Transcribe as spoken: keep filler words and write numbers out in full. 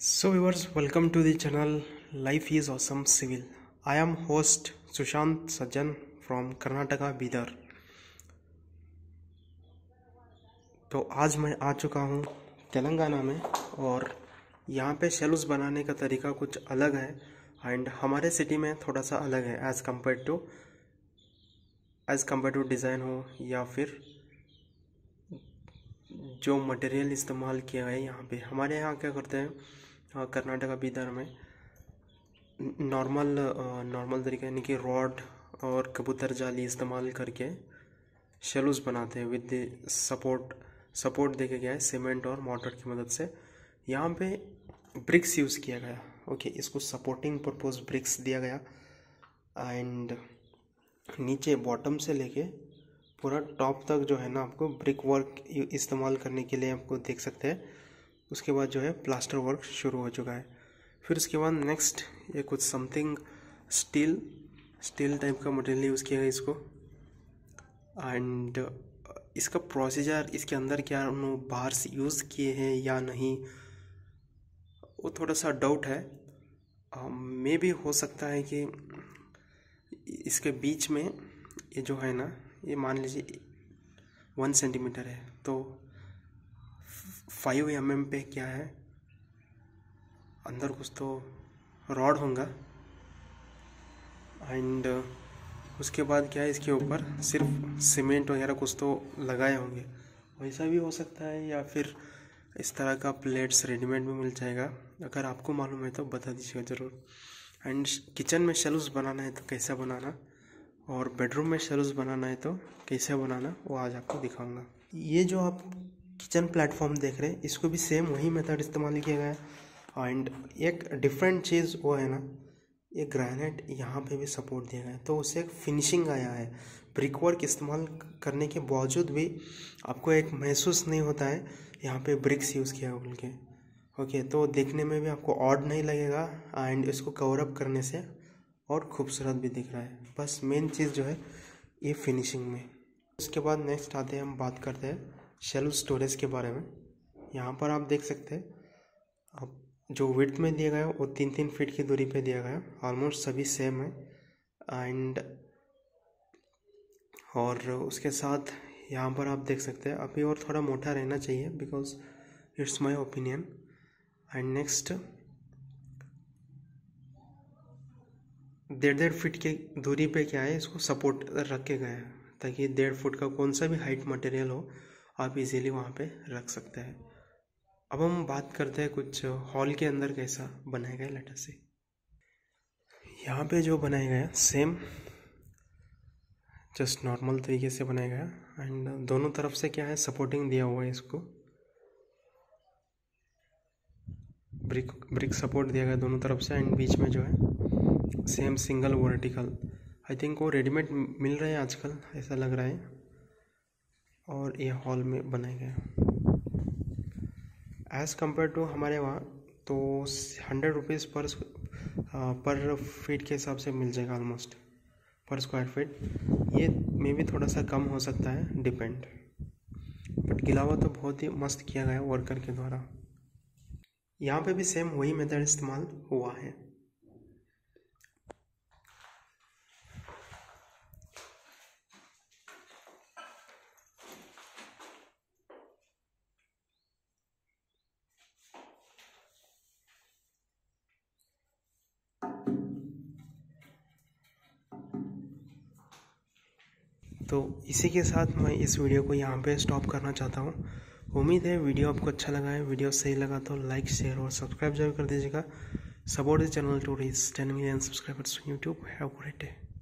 So viewers, welcome to the channel Life is Awesome Civil. I am host Sushant Sajjan from Karnataka, Bidar. तो आज मैं आ चुका हूँ तेलंगाना में और यहाँ पे शेल्व्स बनाने का तरीका कुछ अलग है एंड हमारे सिटी में थोड़ा सा अलग है as compare to as compare to design हो या फिर जो मटेरियल इस्तेमाल किया है। यहाँ पे हमारे यहाँ क्या करते हैं, कर्नाटका बीदर में नॉर्मल नॉर्मल तरीका यानी कि रॉड और कबूतर जाली इस्तेमाल करके शेल्व्स बनाते हैं विद द सपोर्ट सपोर्ट देके गया है सीमेंट और मोटर की मदद से। यहाँ पे ब्रिक्स यूज़ किया गया, ओके okay, इसको सपोर्टिंग पर्पस ब्रिक्स दिया गया एंड नीचे बॉटम से लेके पूरा टॉप तक जो है ना आपको ब्रिक वर्क इस्तेमाल करने के लिए आपको देख सकते हैं। उसके बाद जो है प्लास्टर वर्क शुरू हो चुका है। फिर उसके बाद नेक्स्ट ये कुछ समथिंग स्टील स्टील टाइप का मटेरियल यूज़ किया गया इसको एंड इसका प्रोसीजर, इसके अंदर क्या उन्होंने बाहर से यूज़ किए हैं या नहीं वो थोड़ा सा डाउट है। मे भी हो सकता है कि इसके बीच में ये जो है ना, ये मान लीजिए वन सेंटीमीटर है तो फाइव एम एम पे क्या है अंदर कुछ तो रॉड होगा एंड उसके बाद क्या है इसके ऊपर सिर्फ सीमेंट वगैरह कुछ तो लगाए होंगे। वैसा भी हो सकता है या फिर इस तरह का प्लेट्स रेडीमेड में मिल जाएगा। अगर आपको मालूम है तो बता दीजिएगा ज़रूर। एंड किचन में शेल्व्स बनाना है तो कैसा बनाना और बेडरूम में शेल्व्स बनाना है तो कैसे बनाना वो आज आपको दिखाऊंगा। ये जो आप किचन प्लेटफॉर्म देख रहे हैं इसको भी सेम वही मेथड इस्तेमाल किया गया है एंड एक डिफरेंट चीज़ वो है ना, ये ग्रेनाइट यहाँ पे भी सपोर्ट दिया गया है तो उससे एक फिनिशिंग आया है। ब्रिक वर्क इस्तेमाल करने के बावजूद भी आपको एक महसूस नहीं होता है यहाँ पे ब्रिक्स यूज़ किया बोल के, ओके। तो देखने में भी आपको ऑड नहीं लगेगा एंड इसको कवर अप करने से और खूबसूरत भी दिख रहा है। बस मेन चीज़ जो है ये फिनिशिंग में। उसके बाद नेक्स्ट आते हैं, हम बात करते हैं शेल्व स्टोरेज के बारे में। यहाँ पर आप देख सकते हैं आप जो विड्थ में दिया गया वो तीन तीन फीट की दूरी पे दिया गया, ऑलमोस्ट सभी सेम है एंड और उसके साथ यहाँ पर आप देख सकते हैं अभी और थोड़ा मोटा रहना चाहिए because it's my opinion. And next डेढ़ डेढ़ फीट की दूरी पे क्या है इसको सपोर्ट रखे गए हैं ताकि डेढ़ फुट का कौन सा भी हाइट मटेरियल हो आप इजीली वहाँ पे रख सकते हैं। अब हम बात करते हैं कुछ हॉल के अंदर कैसा बनाया गया लेटर से। यहाँ पे जो बनाया गया सेम जस्ट नॉर्मल तरीके से बनाया गया एंड दोनों तरफ से क्या है सपोर्टिंग दिया हुआ है, इसको ब्रिक ब्रिक सपोर्ट दिया गया दोनों तरफ से एंड बीच में जो है same single vertical. I think वो रेडीमेड मिल रहे हैं आजकल ऐसा लग रहा है और ये हॉल में बनाया गया। एज़ कम्पेयर टू हमारे वहाँ तो हंड्रेड रुपीज़ पर पर फीट के हिसाब से मिल जाएगा ऑलमोस्ट पर स्क्वायर फीट। ये में भी थोड़ा सा कम हो सकता है डिपेंड, बट गिलावा तो बहुत ही मस्त किया गया वर्कर के द्वारा। यहाँ पे भी सेम वही मेथड इस्तेमाल हुआ है। तो इसी के साथ मैं इस वीडियो को यहाँ पे स्टॉप करना चाहता हूँ। उम्मीद है वीडियो आपको अच्छा लगा है। वीडियो सही लगा तो लाइक शेयर और सब्सक्राइब जरूर कर दीजिएगा। Support the channel to reach ten million subscribers on YouTube. Have a great day.